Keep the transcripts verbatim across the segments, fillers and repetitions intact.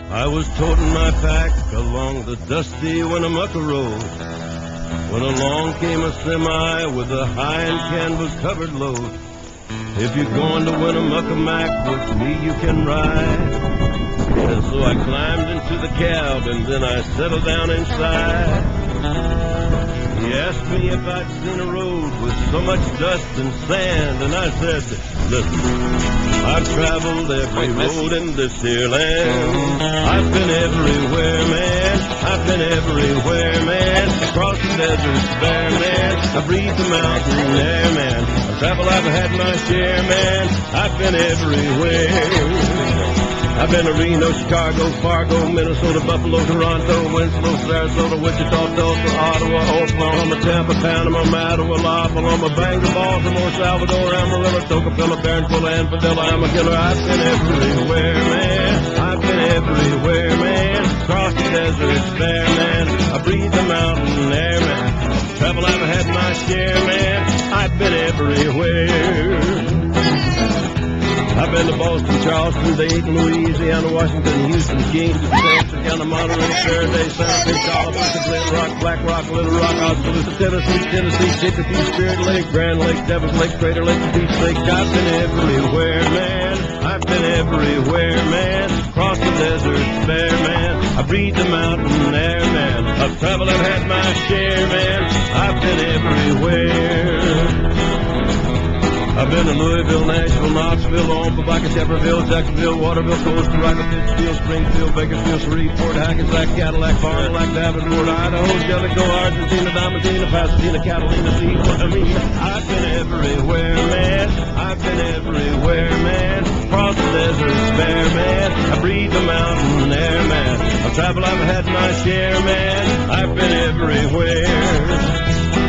I was toting my pack along the dusty Winnemucca road when along came a semi with a high and canvas-covered load. If you're going to Winnemucca Mac, with me you can ride. And so I climbed into the cab and then I settled down inside. He asked me if I'd seen a road with so much dust and sand, and I said, listen, I've traveled every road in this here land. I've been everywhere, man. I've been everywhere, man. Across the deserts bare, man. I breathe the mountain air, man. I've traveled, I've had my share, man. I've been everywhere. I've been to Reno, Chicago, Fargo, Minnesota, Buffalo, Toronto, Winslow, Sarasota, Wichita, Tulsa, Ottawa, Oklahoma, Tampa, Panama, Mattawa, La Paloma, Bangor, Baltimore, Salvador, Amarillo, Tocopilla, Barranquilla, and Padilla. I'm a killer. I've been everywhere, man. I've been everywhere, man. Across the deserts bare, man. I breathe the mountain air, man. Travel, I've had my share, man. I've been everywhere. I've been to Boston, Charleston, Dayton, Louisiana, Washington, Houston, Kingston, Texarkana, Monterey, Faraday, Santa Fe, Calabaza, Glen Rock, Black Rock, Little Rock, Oskaloosa, Tennessee, Tennessee, Chicopee, Spirit Lake, Grand Lake, Devils Lake, Crater Lake, Peach Lake. I've been everywhere, man. I've been everywhere, man. Across the desert, bare, man. I breathe the mountain air, man. I've traveled, I've had my share, man. I've been everywhere. I've been to Louisville, Nashville, Knoxville, Omaha, Shepherdsville, Jacksonville, Waterville, Costa Rica, Pittsfield, Springfield, Bakersfield, Shreveport, Hackensack, Cadillac, Fond du Lac, Davenport, Idaho, Jellicoe, Argentina, Diamantina, Pasadena, Catalina, Seaport. I mean, I've been everywhere, man. I've been everywhere, man. Across the deserts bare, man. I breathe the mountain air, man. I've traveled, I've had my share, man. I've been everywhere.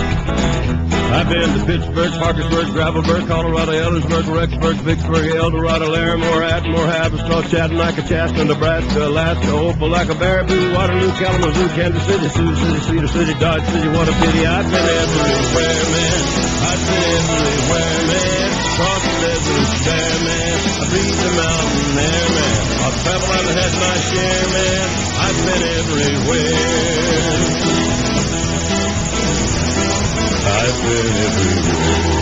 I've been to Pittsburgh, Parkersburg, Gravelburg, Colorado, Ellersburg, Rexburg, Vicksburg, Eldorado, Larimore, Atmore, Haverstraw, Chattanooga, Chaska, Nebraska, Alaska, Opelika, Baraboo, Waterloo, Kalamazoo, Kansas City, Sioux City, Cedar City, Dodge City. What a pity. I've been everywhere, man. I've been everywhere, man. Across the deserts bare, man. I breathe the mountain air, man. I've traveled, I've had my share, man. I've been everywhere. I've been everywhere.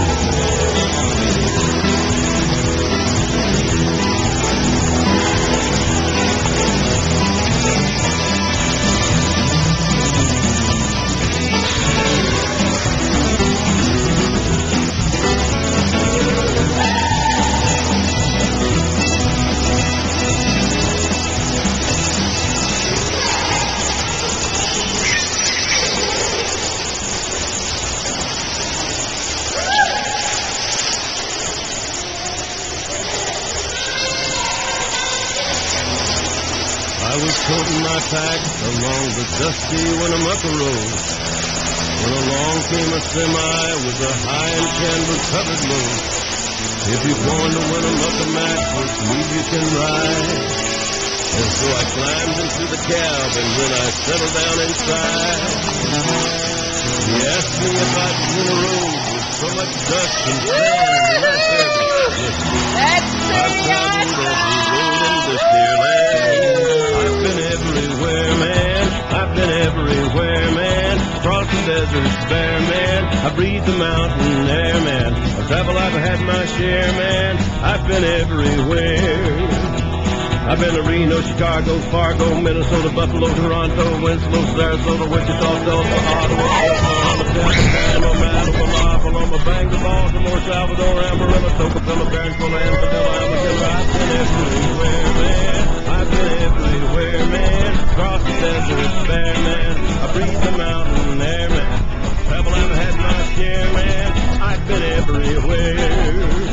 I was toting my pack along the dusty Winnemucca road when along came a semi with a high and canvas-covered load. If you're going to Winnemucca Mac, with me you can ride. And so I climbed into the cab and then I settled down inside. He asked me if I'd seen a road with so much dust and sand, and I said, listen, I've traveled every road in this dear land. I've been everywhere, man. I've been everywhere, man. Across the deserts bare, man. I breathe the mountain air, man. I've traveled, I've had my share, man. I've been everywhere. I've been to Reno, Chicago, Fargo, Minnesota, Buffalo, Toronto, Winslow, Sarasota, Wichita, Tulsa, Ottawa, Oklahoma, Tampa, Panama, Mattawa, La Paloma, Bangor, Baltimore, Salvador, Amarillo, Tocopilla, Barranquilla, and Padilla. I'm a killer. I've been everywhere, man. I've been everywhere, man. Across the deserts bare, man. I breathe the mountain air, man. Travel, I've had my share, man. I've been everywhere.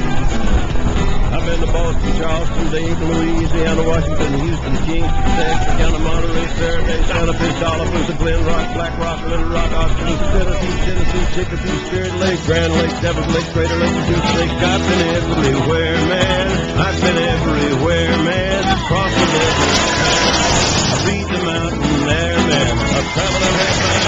I've been to Boston, Charleston, Dayton, Louisiana, Washington, Houston, Kingston, Texarkana, Monterey, Faraday, Santa Fe, Calabaza, Glen Rock, Black Rock, Little Rock, Oskaloosa, Tennessee, Tennessee, Chicopee, Spirit Lake, Grand Lake, Devils Lake, Crater Lake, Peach Lake. I've been everywhere, man. I've been everywhere, man. Across the desert, I breathe the mountain air, man. I've traveled, I've had my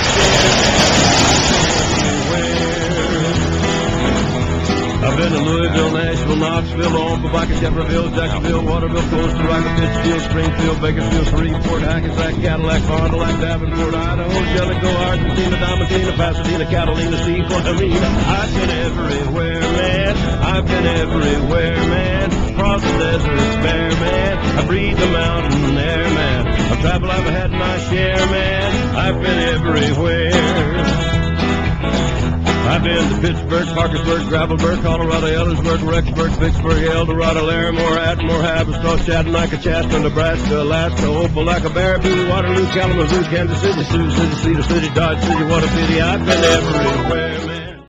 share. I've been to Louisville, Nashville, Nashville, Knoxville, Omaha, Jeffersonville, Jacksonville, Waterville, Costa Rica, Pittsfield, Springfield, Bakersfield, Shreveport, Hackensack, Cadillac, Fond du Lac, Davenport, Idaho, Jellicoe, Argentina, Diamantina, Pasadena, Catalina, Seaport, Helena. I've been everywhere, man. I've been everywhere, man. Across the desert, bare, man. I breathe the mountain air, man. I've traveled, I've had my share, man. I've been everywhere. I've been to Pittsburgh, Parkersburg, Gravelburg, Colorado, Ellisburg, Rexburg, Vicksburg, Eldorado, Larimore, Atmore, Haverstraw, Chattanooga, Chaska, Nebraska, Alaska, Opelika, Baraboo, Waterloo, Kalamazoo, Kansas City, Sioux City, Cedar City, Dodge City, what a pity. I've been everywhere, man.